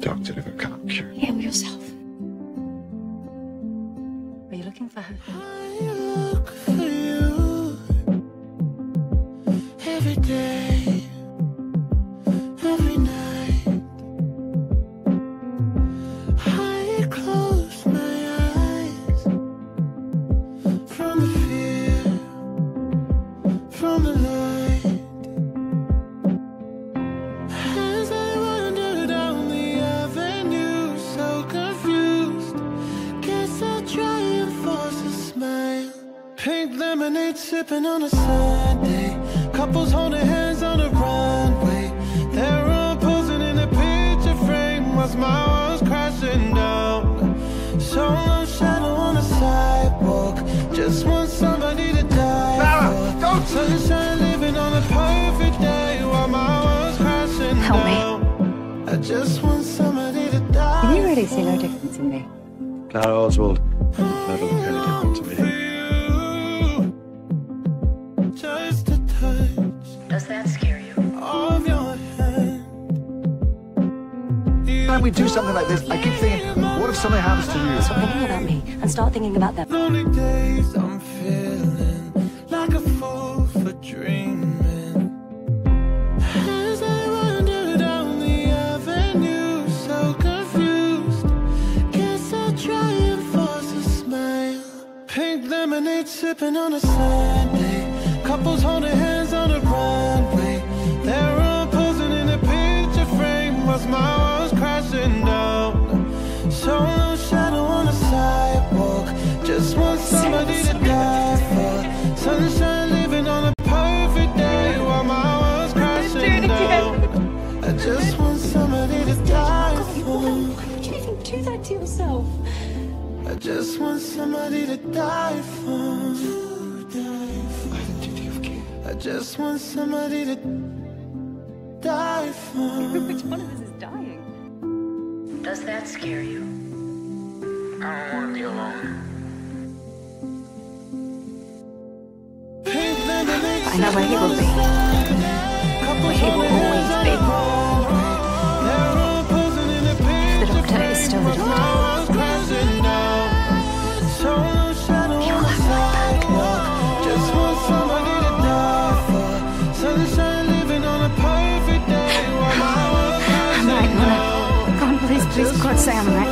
doctor if I can't cure. Heal yourself. Are you looking for her? I look for you every day, every night. I close my eyes from the fear, from the light. As I wander down the avenue, so confused, guess I'll try and force a smile. Pink lemonade sipping on a Sunday, couples holding hands on the runway. They're all posing in a picture frame whilst my walls crashing down. Solo shadow on the sidewalk, just want somebody to die Clara, for. don't! Sunshine living on a perfect day while my walls crashing Help me. down. I just want somebody to die. Can you really see no difference in me? Clara, Oswald, never look any different to me. Just a touch Does that scare you? of your hand. Can't we do something like this? I keep thinking, what if something happens to you? Stop thinking about me and start thinking about them. Lonely days I'm feeling like a fool for dreaming. As I wander down the avenue, so confused, guess I'll try and force a smile. Pink lemonade sipping on a Sunday, couples holding hands on the runway. They're all posing in a picture frame whilst my walls crashing down. Solo shadow on the sidewalk, just want somebody to die for. Sunshine living on a perfect day while my walls crashing down. I just want somebody to die for. Why would you even do that to yourself? I just want somebody to die for. I have a duty of care. I just want somebody to die for. Which one of us is dying? Does that scare you? I don't want to be alone. I know where he will be. Where he will always be. The doctor is still the doctor. He will have my back. Just want somebody to die for. Sunshine living on a perfect day while my world I'm right, Mona. God, please, God, say I'm right.